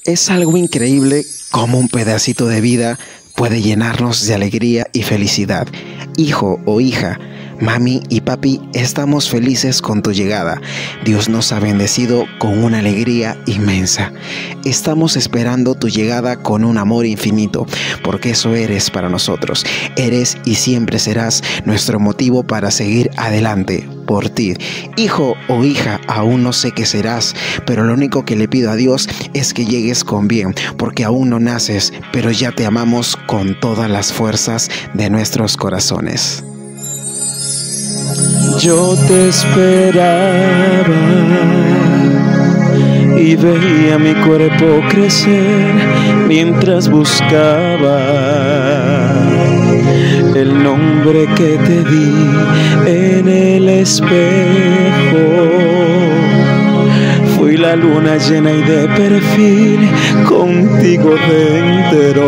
Es algo increíble cómo un pedacito de vida puede llenarnos de alegría y felicidad. Hijo o hija, mami y papi, estamos felices con tu llegada. Dios nos ha bendecido con una alegría inmensa. Estamos esperando tu llegada con un amor infinito, porque eso eres para nosotros. Eres y siempre serás nuestro motivo para seguir adelante por ti. Hijo o hija, aún no sé qué serás, pero lo único que le pido a Dios es que llegues con bien, porque aún no naces, pero ya te amamos con todas las fuerzas de nuestros corazones. Yo te esperaba y veía mi cuerpo crecer mientras buscaba el nombre que te di en el espejo. Fui la luna llena y de perfil, contigo dentro.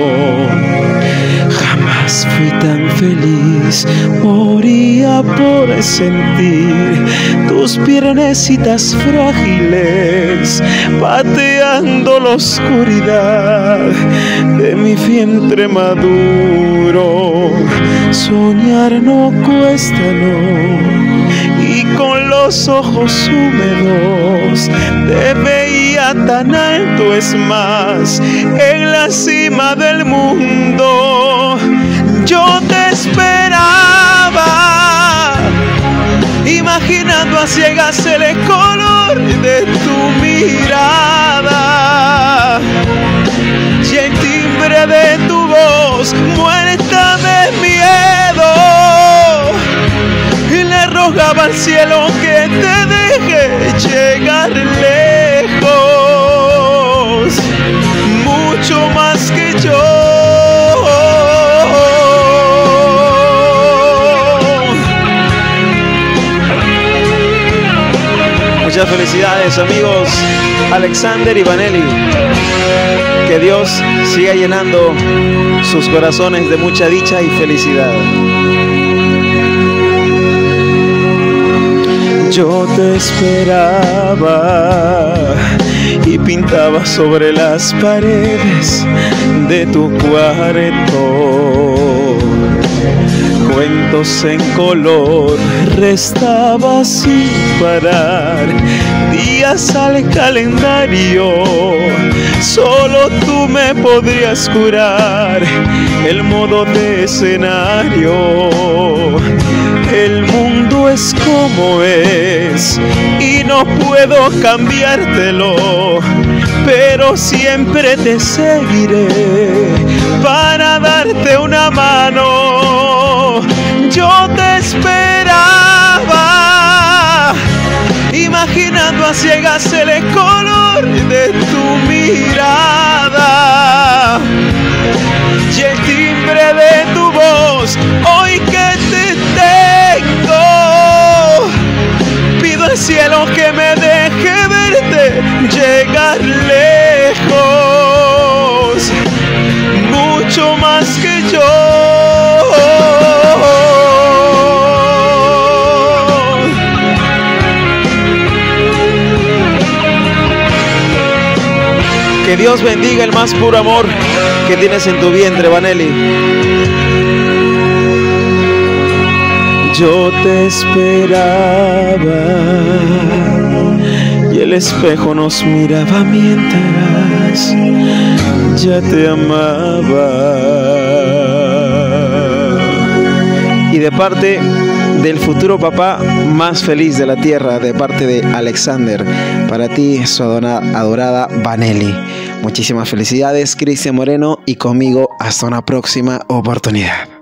Jamás fui tan feliz, moría por sentir tus piernecitas frágiles pateando la oscuridad de mi vientre maduro. Soñar no cuesta, no, y con los ojos húmedos te veía tan alto, es más, en la cima del mundo. Yo te esperaba, imaginando a ciegas el color de tu mirada y el timbre de tu voz muerta de miedo. Y le rogaba al cielo que te deje llegar lejos, mucho más que yo. Muchas felicidades, amigos Alexander y Vanelli. Que Dios siga llenando sus corazones de mucha dicha y felicidad. Yo te esperaba y pintaba sobre las paredes de tu cuarto cuentos en color, restaba sin parar días al calendario. Solo tú me podrías curar el modo de escenario. El mundo es como es y no puedo cambiártelo, pero siempre te seguiré para darte una mano. Yo te esperaba, imaginando a ciegas el color de tu mirada y el timbre de tu voz. Hoy que te tengo, pido al cielo que me deje verte llegar lejos, mucho más que yo. Que Dios bendiga el más puro amor que tienes en tu vientre, Vanelli. Yo te esperaba y el espejo nos miraba mientras ya te amaba. Y de parte del futuro papá más feliz de la tierra, de parte de Alexander, para ti, su adorada Vanelli. Muchísimas felicidades, Cristian Moreno, y conmigo hasta una próxima oportunidad.